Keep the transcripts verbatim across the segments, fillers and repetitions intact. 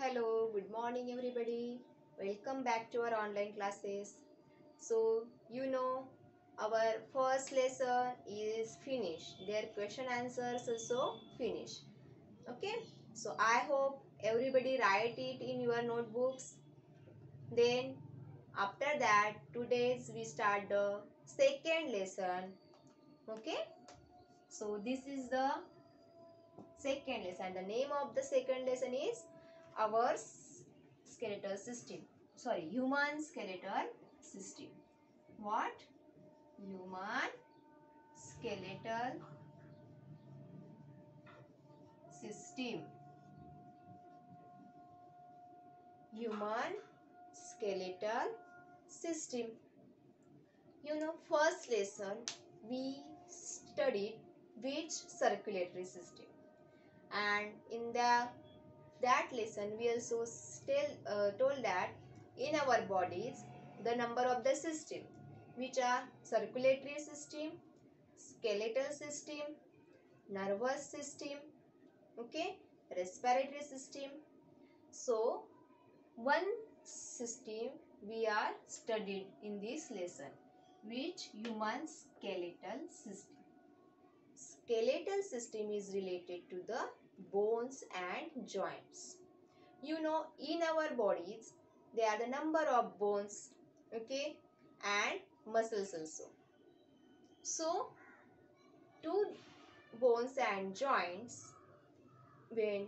Hello, good morning everybody. Welcome back to our online classes. So, you know, our first lesson is finished. Their question answers also finished. Okay? So, I hope everybody write it in your notebooks. Then, after that, today's we start the second lesson. Okay? So, this is the second lesson. The name of the second lesson is our skeletal system. Sorry, human skeletal system. What? Human skeletal system. Human skeletal system. You know, first lesson we studied which circulatory system, and in the that lesson we also still uh, told that in our bodies the number of the system, which are circulatory system, skeletal system, nervous system, okay, respiratory system. So one system we are studied in this lesson, which human skeletal system. Skeletal system is related to the bones and joints. You know, in our bodies there are the number of bones, okay, and muscles also. So two bones and joints when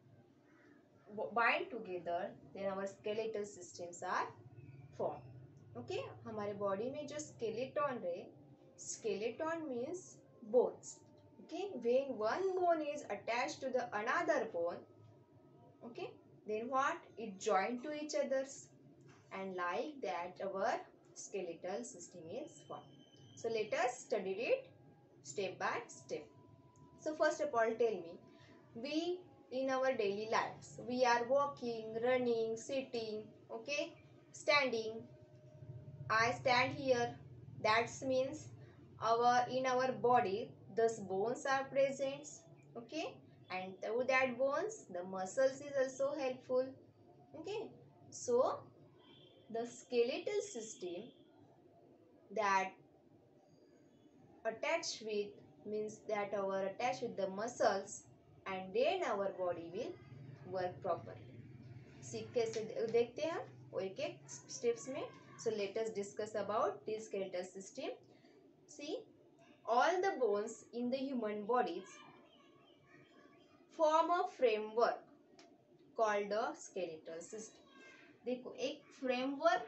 bind together, then our skeletal systems are formed. Okay, हमारे body में जो skeleton रहे, skeleton means bones. Okay, when one bone is attached to the another bone, okay, then what? It joined to each others, and like that our skeletal system is formed. So let us study it step by step. So first of all, tell me, we in our daily lives we are walking, running, sitting, okay, standing. I stand here. That means our in our body those bones are present, okay, and through that bones the muscles is also helpful, okay. So the skeletal system that attached with means that our attached with the muscles, and then our body will work properly. सीख कैसे देखते हैं हम एक एक steps में. So let us discuss about this skeletal system. See, all the bones in the human bodies form a framework called the skeletal system. देखो एक फ्रेमवर्क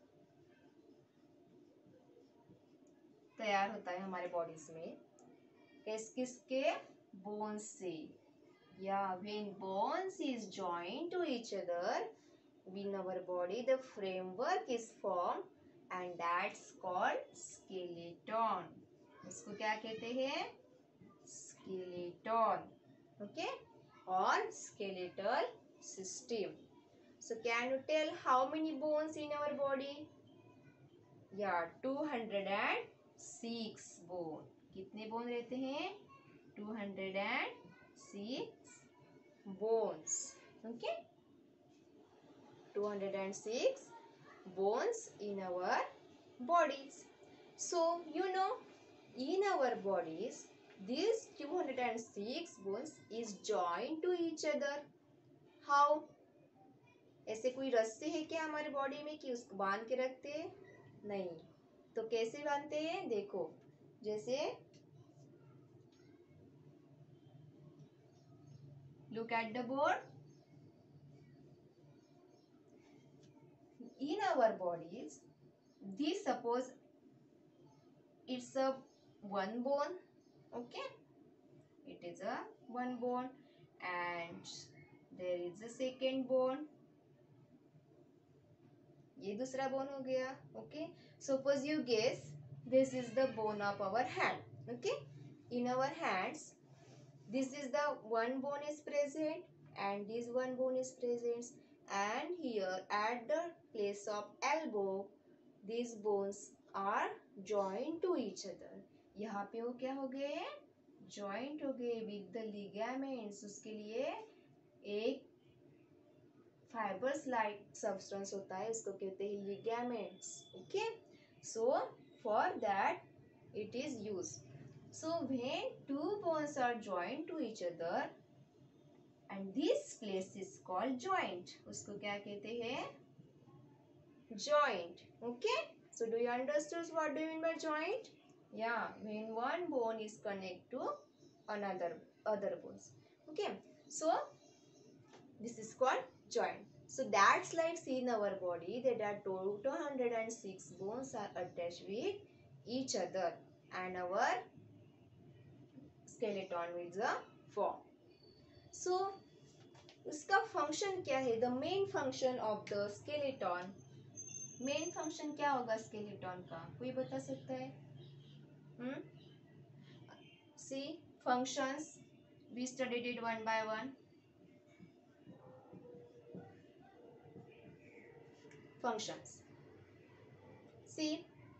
तैयार होता है हमारे बॉडीज में किस किसके बोन्स से. या when bones is joined to each other in our body the framework is formed, and that's called skeleton. इसको क्या कहते हैं? Skeleton, okay, or skeletal system. So can you tell how many bones in our body? Yeah, two hundred six bone. कितने bone रहते हैं? two hundred six bones, okay, two hundred six bones in our bodies. So you know, in our bodies these two hundred six bones is joined to each other. How? ऐसे कोई रस्सी है क्या हमारे body में कि उसको बांध के रखते हैं? नहीं. तो कैसे बांधते हैं? देखो, जैसे look at the board. In our bodies, this suppose it's a one bone, okay, it is a one bone, and there is a second bone. ये दूसरा बोन हो गया, okay. Suppose you guess this is the bone of our hand, okay. In our hands this is the one bone is present and this one bone is present, and here at the place of elbow these bones are joined to each other. यहाँ पे वो क्या हो गए? Joint हो गए with the ligaments. उसके लिए एक फाइबर्स लाइक सब्सटेंस होता है उसको कहते हैं ligaments. Okay, so for that it is use. So when two bones are joined to each other and this place is called joint. उसको क्या कहते हैं? Joint. Okay, so do you understand what do you mean by joint? Yeah, when one bone is connected to another other bones. Okay, so this is called joint. So that's like see in our body that are two hundred six bones are attached with each other and our skeleton is a form. So उसका function क्या है? The main function of the skeleton. Main function क्या होगा skeleton का? कोई बता सकता है? Hmm see functions we studied it one by one. Functions. See,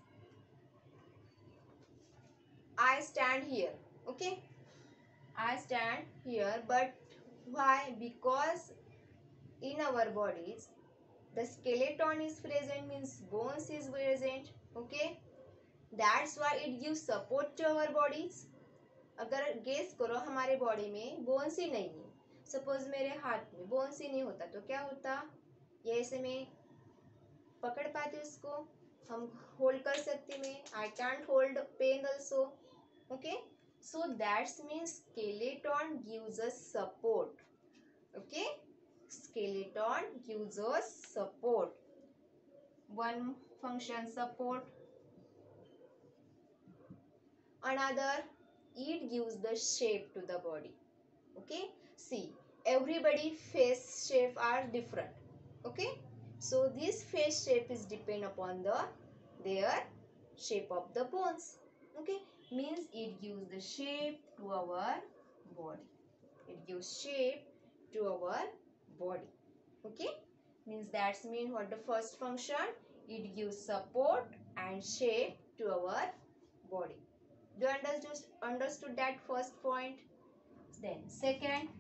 I stand here. Okay, I stand here, but why? Because in our bodies the skeleton is present, means bones is present. Okay, that's why it gives support to our bodies. अगर guess करो हमारे body में bones ही नहीं है, suppose मेरे हाथ में bones ही नहीं होता तो क्या होता? ये ऐसे में पकड़ पाते उसको, हम होल्ड कर सकते में. I can't hold pen also. Okay, so that's means skeleton gives us support. Okay, skeleton gives us support. One function support. Another, it gives the shape to the body. Okay, see, everybody face shape are different. Okay, so this face shape is depend upon the their shape of the bones. Okay, means it gives the shape to our body. It gives shape to our body. Okay, means that's mean what the first function? It gives support and shape to our body. Do you understood understood that first point? Then second,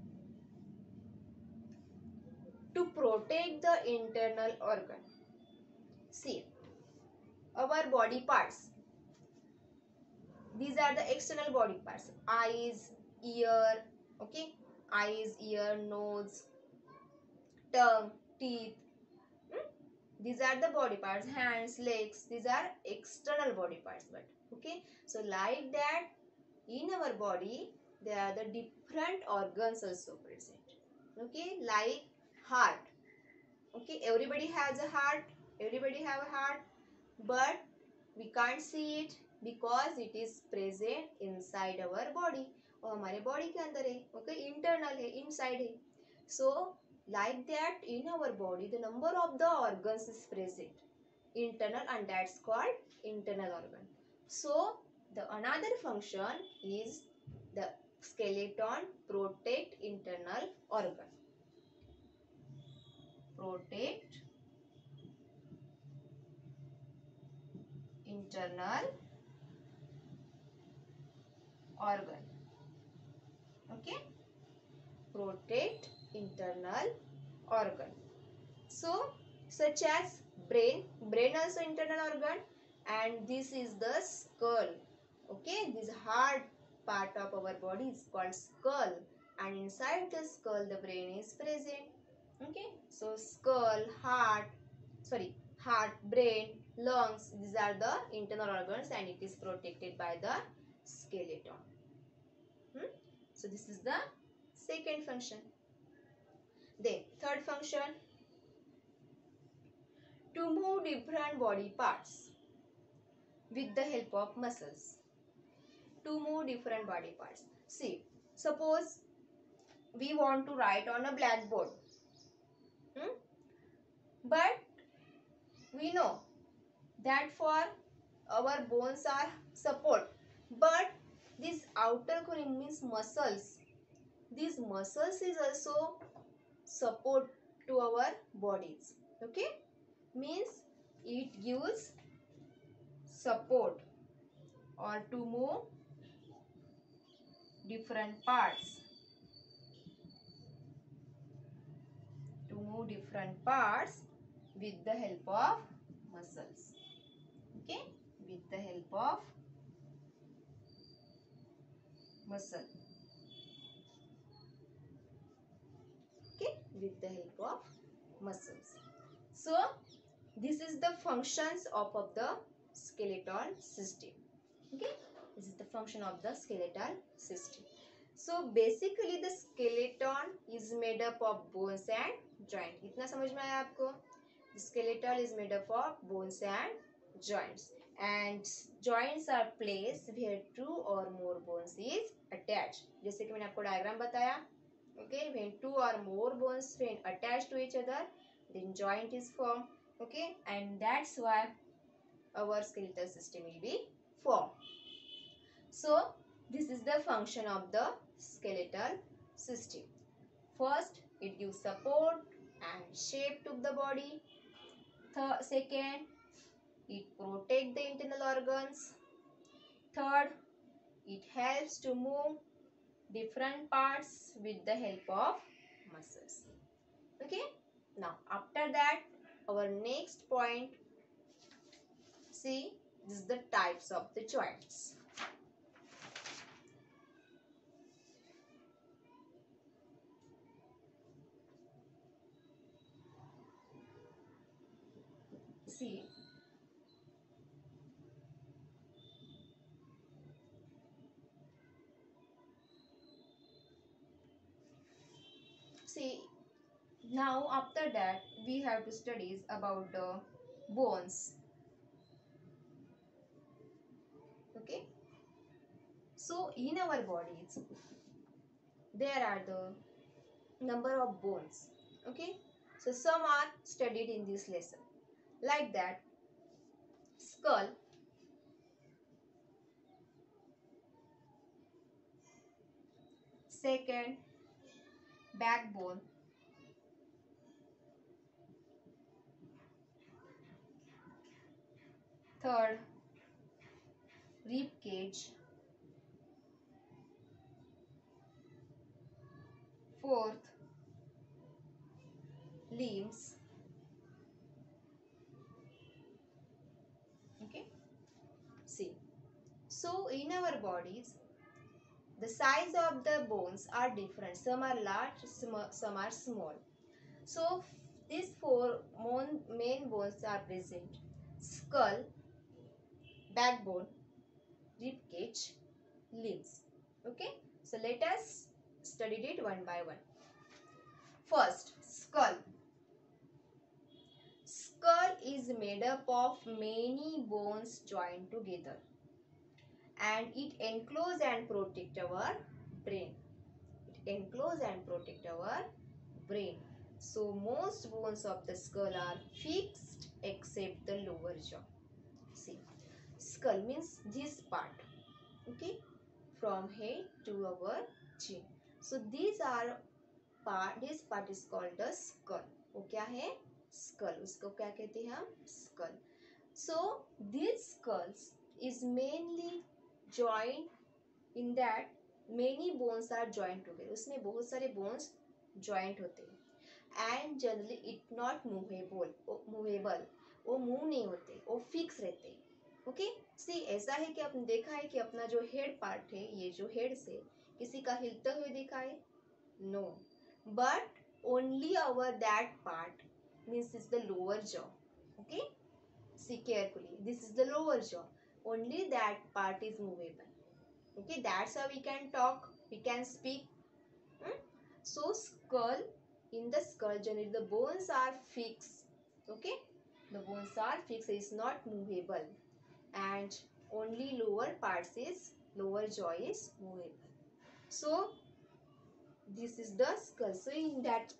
to protect the internal organ. See, our body parts, these are the external body parts. Eyes, ear. Okay, eyes, ear, nose, tongue, teeth. Hmm? These are the body parts. Hands, legs, these are external body parts. But okay, so like that in our body there are the different organs also present. Okay, like heart. Okay, everybody has a heart, everybody have a heart, but we can't see it because it is present inside our body. और हमारे body के अंदर है. Okay, internal है, inside है. सो like that in our body the number of the organs is present internal, and that's called internal organ. So the another function is the skeleton protect internal organ. Protect internal organ. Okay, protect internal organ. So such as brain, brain also internal organ, and this is the skull. Okay, this hard part of our body is called skull, and inside the skull the brain is present. Okay, so skull, heart, sorry, heart, brain, lungs, these are the internal organs, and it is protected by the skeleton. Hmm? So this is the second function. Then third function, to move different body parts with the help of muscles. To move different body parts. See, suppose we want to write on a blackboard. Hmm? But we know that for our bones are support. But this outer covering means muscles. These muscles is also support to our bodies. Okay, means it gives support or to move different parts, to move move different parts with the help of muscles. Okay, with the help of muscle. Okay, with the help of muscles. So this is the functions of, of the skeletal system. Okay, this is the function of the skeletal system. So basically the skeleton is made up of bones and joint. इतना समझ में आया आपको? The skeleton is made up of bones and joints, and joints are placed where two or more bones is attached. जैसे कि मैंने आपको diagram बताया. Okay, when two or more bones when attached to each other, then joint is formed. Okay, and that's why our skeletal system will be formed. So this is the function of the skeletal system. First, it gives support and shape to the body. Third, second, it protects the internal organs. Third, it helps to move different parts with the help of muscles. Okay, now after that, our next point, see, this is the types of the joints. See, see, now after that we have to study about the bones. Okay, so in our bodies there are the number of bones. Okay, so some are studied in this lesson, like that skull, second backbone, third rib cage, fourth limbs. Okay, see, so in our bodies the size of the bones are different. Some are large, some are small. So these four main bones are present: skull, backbone, rib cage, limbs. Okay, so let us study it one by one. First, skull. Skull is made up of many bones joined together, and it encloses and protects our brain. It encloses and protects our brain. So most bones of the skull are fixed except the lower jaw. See, skull means this part. Okay, from head to our chin. So these are part. This part is called the skull. वो क्या है? Skull. उसको क्या कहते हैं हम? Skull. So these skulls is mainly joined in that many bones are joined together. उसमें बहुत सारे bones joint होते हैं. And generally it not movable. Movable. वो move नहीं होते. वो fix रहते हैं. ओके सी ऐसा है कि आपने देखा है कि अपना जो हेड पार्ट है, ये जो हेड से किसी का हिलते हुए दिखा है? No, but only our that part means is the lower jaw. Okay, see carefully, this is the lower jaw, only that part is movable. Okay, that's how we can talk, we can speak. So skull, in the skull generally the bones are fixed. Okay, the bones are fixed, is not movable, and only lower parts is lower jaw is movable. So this is the skull. So in that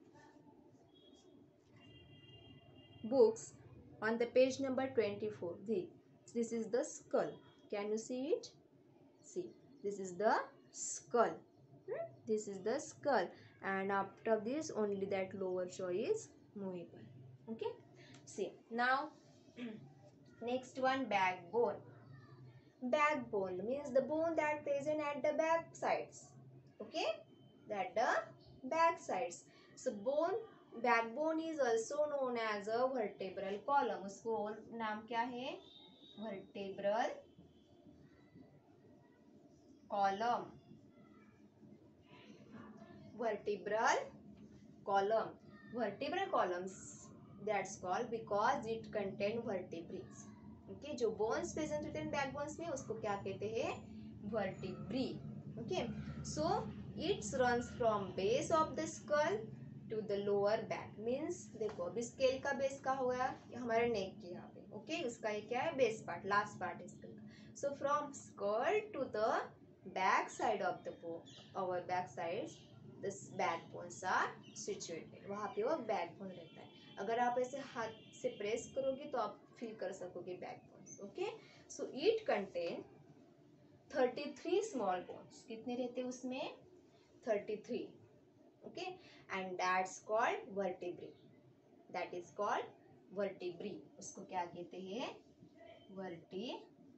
books on the page number twenty-four, the this is the skull. Can you see it? See, this is the skull. Hmm? This is the skull, and after this only that lower jaw is movable. Okay, see now next one, backbone. Backbone means the bone that present at the back sides. Okay, that the back sides. So bone backbone is also known as a vertebral column. उसको और नाम क्या है? Vertebral column. Vertebral column. Vertebral columns, that's called because it contain vertebrae. Okay, जो bones present होते हैं backbones में उसको क्या कहते हैं? Vertebrae. Okay, so it runs from base of the skull to the lower back. Means देखो अभी स्केल का बेस का हो गया हमारे नेक के यहाँ पे. Okay, उसका ये क्या है? बेस पार्ट, लास्ट पार्ट है स्केल का. So from skull to the back side of the bone, our back sides, this backbones are situated. वहाँ पे वो बैकबोन रहता है. अगर आप ऐसे हाथ से प्रेस करोगे तो आप फील कर सकोगे backbones. Okay, so it contain thirty three small bones. कितने रहते हैं उसमें? Thirty three. Okay, and that's called vertebrae. That is called vertebrae. उसको क्या कहते हैं? Vertebrae.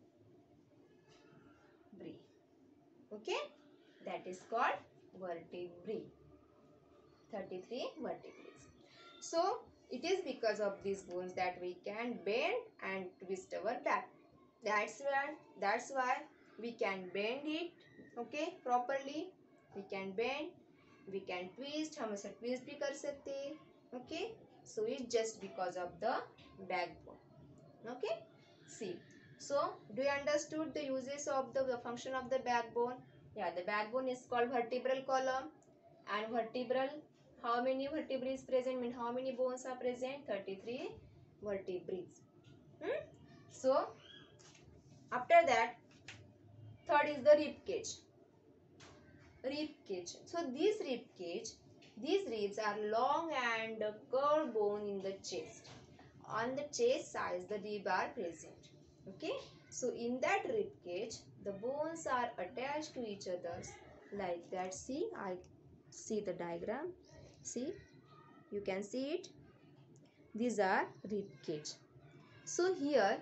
Okay, that is called vertebrae. thirty-three vertebrae. So it is because of these bones that we can bend and twist our back. That's why that's why we can bend it, okay, properly. We can bend, we can twist. हम इसे twist भी कर सकते हैं. Okay, so it's just because of the backbone. Okay, see, so do you understood the uses of the, the function of the backbone? Yeah, the backbone is called vertebral column. And vertebral, how many vertebrae is present? Mean how many bones are present? thirty-three vertebrae. Hmm? So after that, third is the rib cage. Rib cage. So this rib cage, these ribs are long and curved bone in the chest. On the chest sides, the rib are present. Okay. So in that rib cage, the bones are attached to each other like that. See, I see the diagram. See, you can see it. These are rib cage. So here,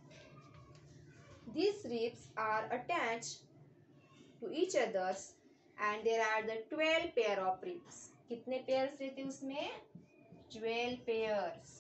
these ribs are attached to each other, and there are the twelve pair of ribs. कितने pairs रहते हैं उसमें? twelve pairs.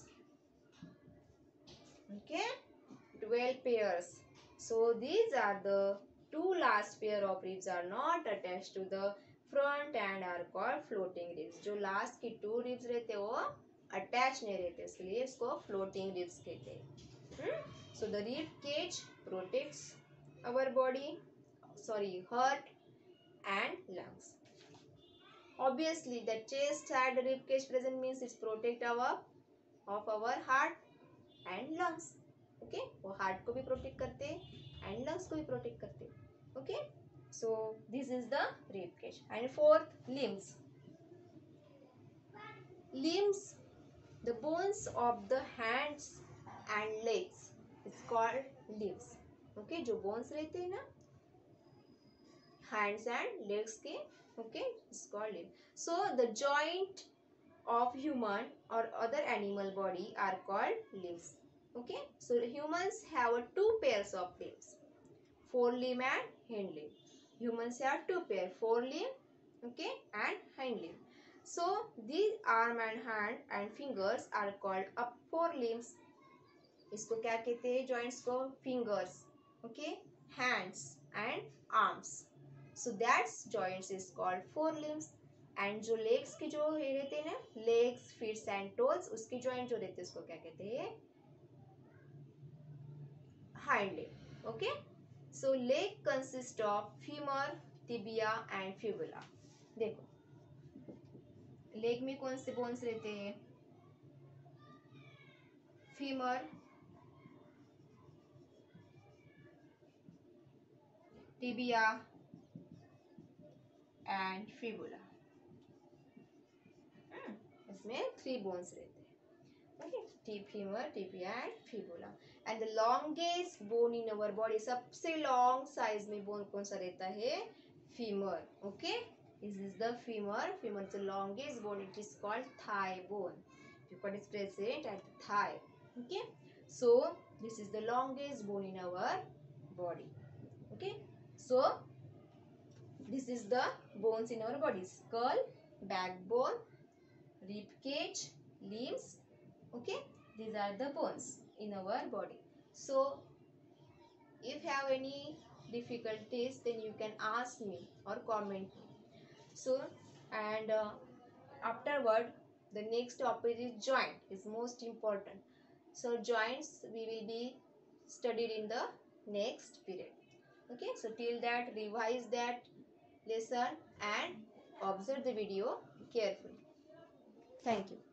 Okay, twelve pairs. So these are the two last pair of ribs are not attached to the front and are called floating ribs. जो last की two ribs रहते हैं वो attached नहीं रहते, इसलिए इसको floating ribs कहते हैं. hmm? So the rib cage protects our body, sorry, heart and lungs. Obviously the chest side rib cage present means it's protect our of our heart and lungs. Okay, वो heart को भी protect करते हैं and lungs को भी protect करते हैं. Okay, so this is the rib cage. And fourth, limbs. Limbs, the bones of the hands and legs is called limbs. Okay, जो बोन्स रहते हैं ना हैंड्स एंड लेग्स के, okay, is called limbs. So the joint of human or other animal body are called limbs. Okay, so humans have two pairs of limbs, forelimb and hind limb. Humans have two pair, forelimb, okay, and hind limb. So these arm and hand and fingers are called up forelimbs. इसको क्या कहते हैं joints को? Fingers, okay, hands and arms. So that's joints is called forelimbs. And जो legs के जो रहते हैं ना, लेग्स, फीट्स एंड टोल्स, उसकी जॉइंट जो रहते हैं उसको क्या कहते हैं? Hind leg. Okay, so leg consist of femur, tibia and fibula. देखो लेग में कौन से बोन्स रहते हैं? Femur, tibia and fibula. इसमें थ्री बोन्स रहते हैं. Okay, the femur, tibia and fibula. And the longest bone in our body, सबसे लॉन्ग साइज में बोन कौन सा रहता है? Femur. Okay, this is the femur. Femur is the longest bone. It is called thigh bone because it is present at the thigh. Okay, so this is the longest bone in our body. Okay, so this is the bones in our body: skull, backbone, rib cage, limbs. Okay, these are the bones in our body. So if you have any difficulties, then you can ask me or comment me. So and uh, afterward, the next topic is joint, is most important. So joints we will be studied in the next period. Okay, so till that, revise that lesson and observe the video carefully. Thank you.